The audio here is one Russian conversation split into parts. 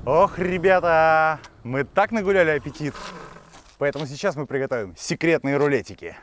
Ох, ребята, мы так нагуляли аппетит, поэтому сейчас мы приготовим секретные рулетики.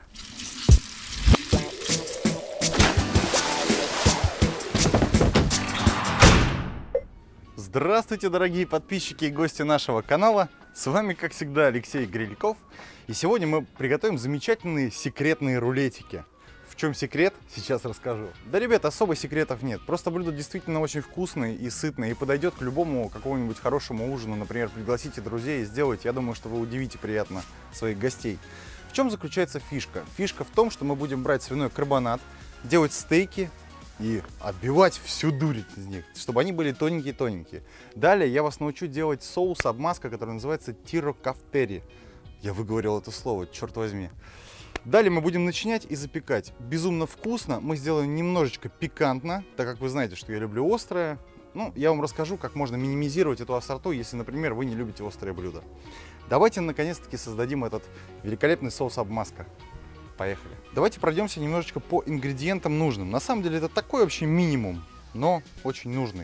Здравствуйте, дорогие подписчики и гости нашего канала. С вами, как всегда, Алексей Грильков. И сегодня мы приготовим замечательные секретные рулетики. В чем секрет, сейчас расскажу. Да, ребят, особо секретов нет. Просто блюдо действительно очень вкусное и сытное. И подойдет к любому какому-нибудь хорошему ужину. Например, пригласите друзей и сделайте. Я думаю, что вы удивите приятно своих гостей. В чем заключается фишка? Фишка в том, что мы будем брать свиной карбонат, делать стейки и отбивать всю дурь из них, чтобы они были тоненькие-тоненькие. Далее я вас научу делать соус-обмазка, который называется тирокафтери. Я выговорил это слово, черт возьми. Далее мы будем начинять и запекать. Безумно вкусно. Мы сделаем немножечко пикантно, так как вы знаете, что я люблю острое. Ну, я вам расскажу, как можно минимизировать эту остроту, если, например, вы не любите острые блюда. Давайте, наконец-таки, создадим этот великолепный соус-обмазка. Поехали. Давайте пройдемся немножечко по ингредиентам нужным. На самом деле это такой вообще минимум, но очень нужный.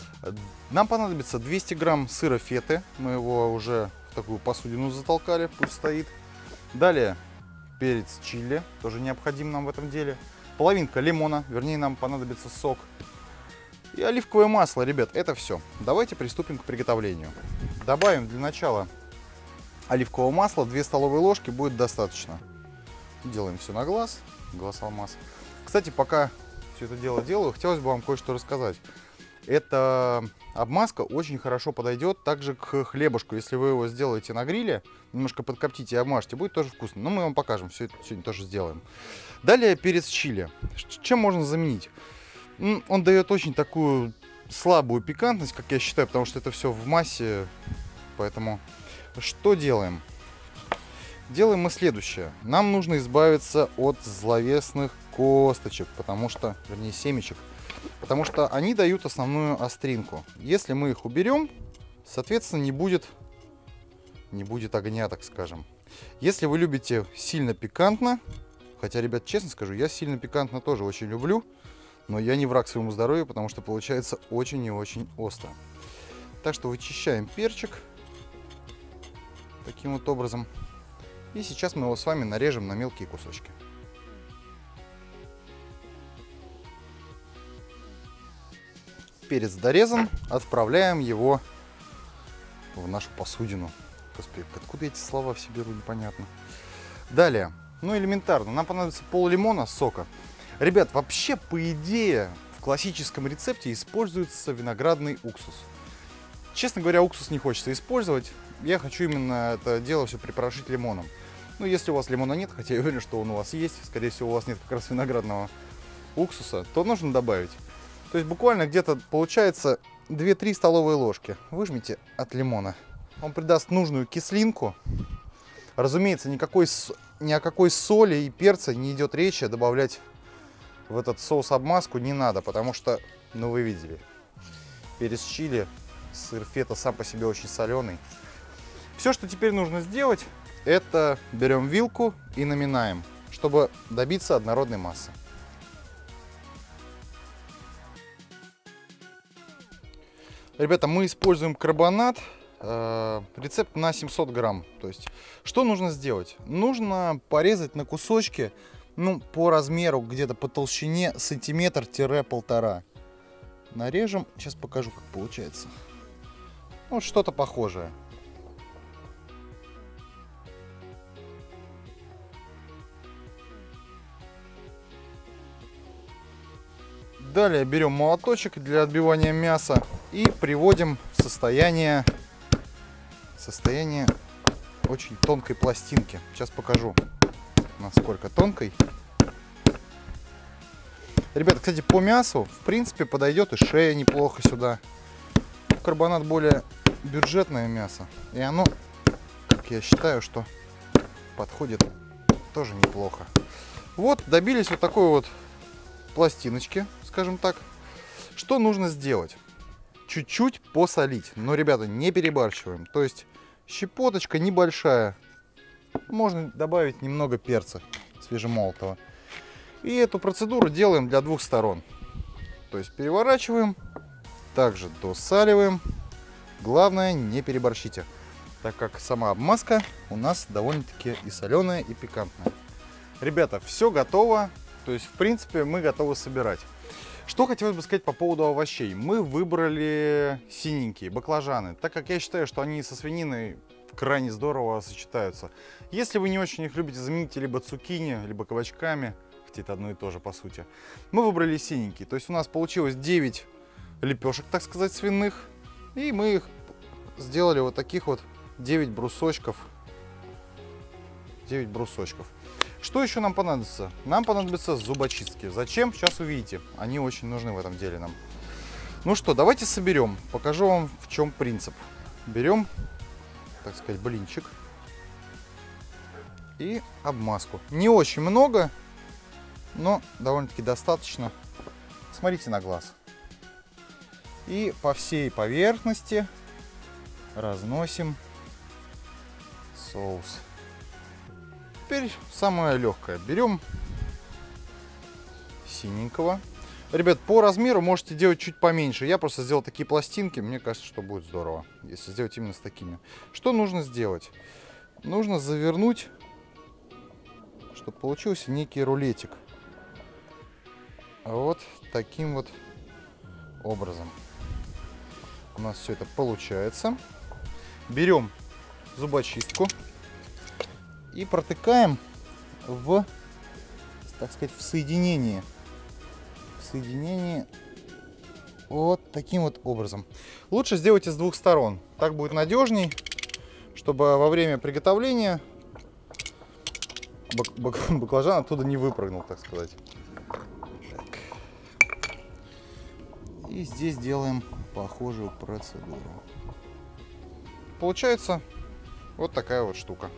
Нам понадобится 200 грамм сыра феты. Мы его уже в такую посудину затолкали, пусть стоит. Далее перец чили, тоже необходим нам в этом деле. Половинка лимона, вернее нам понадобится сок. И оливковое масло, ребят, это все. Давайте приступим к приготовлению. Добавим для начала оливкового масла, 2 столовые ложки будет достаточно. Делаем все на глаз, глаз-алмаз. Кстати, пока все это дело делаю, хотелось бы вам кое-что рассказать. Эта обмазка очень хорошо подойдет также к хлебушку. Если вы его сделаете на гриле, немножко подкоптите и обмажьте, будет тоже вкусно. Но мы вам покажем, все это сегодня тоже сделаем. Далее перец чили. Чем можно заменить? Он дает очень такую слабую пикантность, как я считаю, потому что это все в массе. Поэтому что делаем? Делаем мы следующее. Нам нужно избавиться от зловесных косточек, потому что, вернее, семечек, потому что они дают основную остринку. Если мы их уберем, соответственно, не будет огня, так скажем. Если вы любите сильно пикантно, хотя, ребят, честно скажу, я сильно пикантно тоже очень люблю, но я не враг своему здоровью, потому что получается очень и очень остро. Так что вычищаем перчик таким вот образом. И сейчас мы его с вами нарежем на мелкие кусочки. Перец дорезан, отправляем его в нашу посудину. Господи, откуда эти слова все беру, непонятно. Далее, ну элементарно, нам понадобится пол-лимона сока. Ребят, вообще, по идее, в классическом рецепте используется виноградный уксус. Честно говоря, уксус не хочется использовать. Я хочу именно это дело все припорошить лимоном. Ну, если у вас лимона нет, хотя я уверен, что он у вас есть, скорее всего, у вас нет как раз виноградного уксуса, то нужно добавить. То есть буквально где-то получается 2-3 столовые ложки. Выжмите от лимона. Он придаст нужную кислинку. Разумеется, ни о какой соли и перца не идет речи. Добавлять в этот соус-обмазку не надо, потому что, ну, вы видели, перец чили, сыр фета сам по себе очень соленый. Все, что теперь нужно сделать, это берем вилку и наминаем, чтобы добиться однородной массы. Ребята, мы используем карбонат, рецепт на 700 грамм. То есть, что нужно сделать? Нужно порезать на кусочки, ну, по размеру, где-то по толщине сантиметр-1,5. Нарежем, сейчас покажу, как получается. Ну, что-то похожее. Далее берем молоточек для отбивания мяса и приводим в состояние очень тонкой пластинки. Сейчас покажу, насколько тонкой. Ребята, кстати, по мясу, в принципе, подойдет и шея неплохо сюда. Карбонат более бюджетное мясо, и оно, как я считаю, что подходит тоже неплохо. Вот, добились вот такой вот пластиночки, скажем так. Что нужно сделать? Чуть-чуть посолить, но, ребята, не перебарщиваем. То есть щепоточка небольшая, можно добавить немного перца свежемолотого. И эту процедуру делаем для двух сторон. То есть переворачиваем, также досаливаем Главное, не переборщите, так как сама обмазка у нас довольно-таки и соленая, и пикантная. Ребята, все готово, то есть, в принципе, мы готовы собирать. Что хотелось бы сказать по поводу овощей. Мы выбрали синенькие баклажаны, так как я считаю, что они со свининой крайне здорово сочетаются. Если вы не очень их любите, замените либо цукини, либо кабачками, хотя это одно и то же по сути. Мы выбрали синенькие, то есть у нас получилось 9 лепешек, так сказать, свиных, и мы их сделали вот таких вот 9 брусочков. 9 брусочков. Что еще нам понадобится? Нам понадобятся зубочистки. Зачем? Сейчас увидите. Они очень нужны в этом деле нам. Ну что, давайте соберем. Покажу вам, в чем принцип. Берем, так сказать, блинчик и обмазку. Не очень много, но довольно-таки достаточно. Смотрите на глаз. И по всей поверхности разносим соус. Теперь самое легкое. Берем синенького. Ребят, по размеру можете делать чуть поменьше. Я просто сделал такие пластинки. Мне кажется, что будет здорово, если сделать именно с такими. Что нужно сделать? Нужно завернуть, чтобы получился некий рулетик. Вот таким вот образом у нас все это получается. Берем зубочистку и протыкаем в, так сказать, в соединении. Вот таким вот образом. Лучше сделайте с двух сторон. Так будет надежней, чтобы во время приготовления баклажан оттуда не выпрыгнул, так сказать. Так. И здесь делаем похожую процедуру. Получается вот такая вот штука.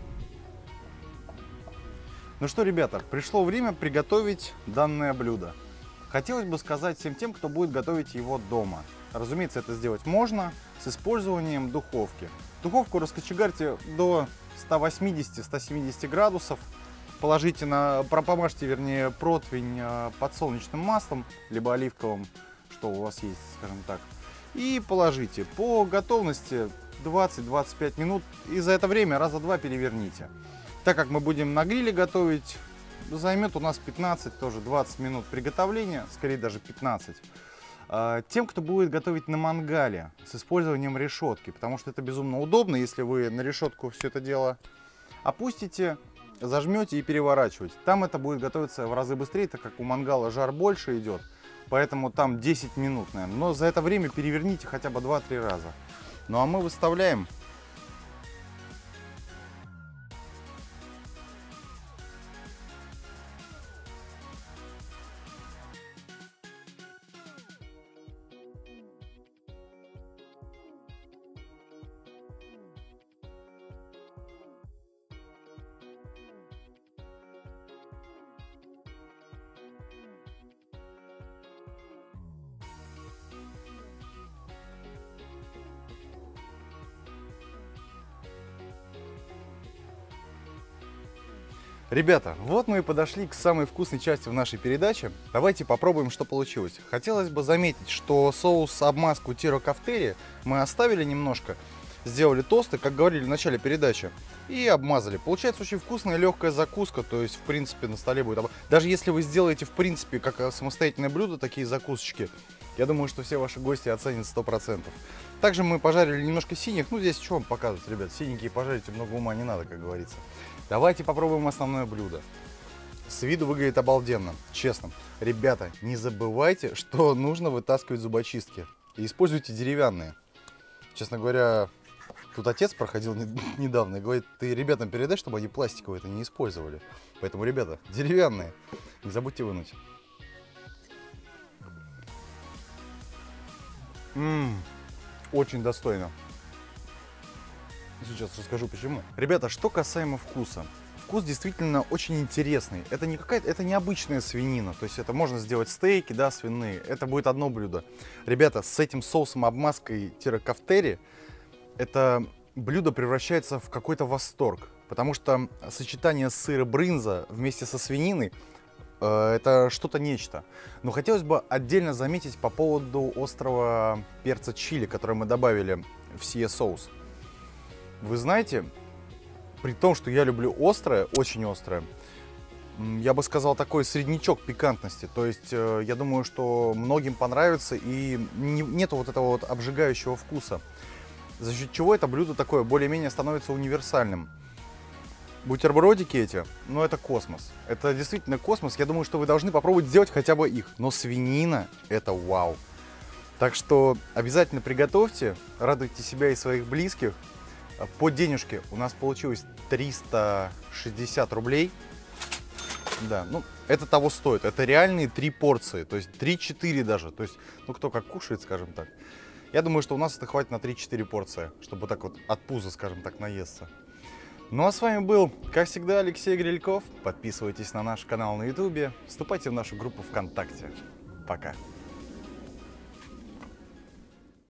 Ну что, ребята, пришло время приготовить данное блюдо. Хотелось бы сказать всем тем, кто будет готовить его дома. Разумеется, это сделать можно с использованием духовки. Духовку раскочегарьте до 180-170 градусов. Помажьте, вернее, противень подсолнечным маслом, либо оливковым, что у вас есть, скажем так. И положите. По готовности 20-25 минут. И за это время раза два переверните. Так как мы будем на гриле готовить, займет у нас 15, тоже 20 минут приготовления, скорее даже 15. Тем, кто будет готовить на мангале с использованием решетки, потому что это безумно удобно, если вы на решетку все это дело опустите, зажмете и переворачиваете. Там это будет готовиться в разы быстрее, так как у мангала жар больше идет, поэтому там 10 минут, наверное. Но за это время переверните хотя бы 2-3 раза. Ну а мы выставляем. Ребята, вот мы и подошли к самой вкусной части в нашей передаче. Давайте попробуем, что получилось. Хотелось бы заметить, что соус-обмазку Тиро Кафтери мы оставили немножко, сделали тосты, как говорили в начале передачи, и обмазали. Получается очень вкусная легкая закуска, то есть в принципе на столе будет. Даже если вы сделаете в принципе как самостоятельное блюдо такие закусочки, я думаю, что все ваши гости оценят 100%. Также мы пожарили немножко синих. Ну здесь что вам показывать, ребят, синенькие пожарить, много ума не надо, как говорится. Давайте попробуем основное блюдо. С виду выглядит обалденно, честно. Ребята, не забывайте, что нужно вытаскивать зубочистки. И используйте деревянные. Честно говоря, тут отец проходил недавно и говорит, ты ребятам передай, чтобы они пластиковые это не использовали. Поэтому, ребята, деревянные. Не забудьте вынуть. Очень достойно. Сейчас расскажу почему. Ребята, что касаемо вкуса. Вкус действительно очень интересный. Это не обычная свинина. То есть это можно сделать стейки, да, свиные. Это будет одно блюдо. Ребята, с этим соусом обмазкой Тиро Кафтери это блюдо превращается в какой-то восторг. Потому что сочетание сыра брынза вместе со свининой это что-то нечто. Но хотелось бы отдельно заметить по поводу острого перца чили, который мы добавили в сие соус. Вы знаете, при том, что я люблю острое, очень острое, я бы сказал, такой среднячок пикантности. То есть, я думаю, что многим понравится и нету вот этого вот обжигающего вкуса. За счет чего это блюдо такое более-менее становится универсальным. Бутербродики эти, ну это космос. Это действительно космос. Я думаю, что вы должны попробовать сделать хотя бы их. Но свинина — это вау. Так что обязательно приготовьте, радуйте себя и своих близких. По денежке у нас получилось 360 рублей. Да, ну это того стоит. Это реальные 3 порции, то есть 3-4 даже. То есть, ну кто как кушает, скажем так. Я думаю, что у нас это хватит на 3-4 порции, чтобы так вот от пуза, скажем так, наесться. Ну а с вами был, как всегда, Алексей Грильков. Подписывайтесь на наш канал на YouTube, вступайте в нашу группу ВКонтакте. Пока.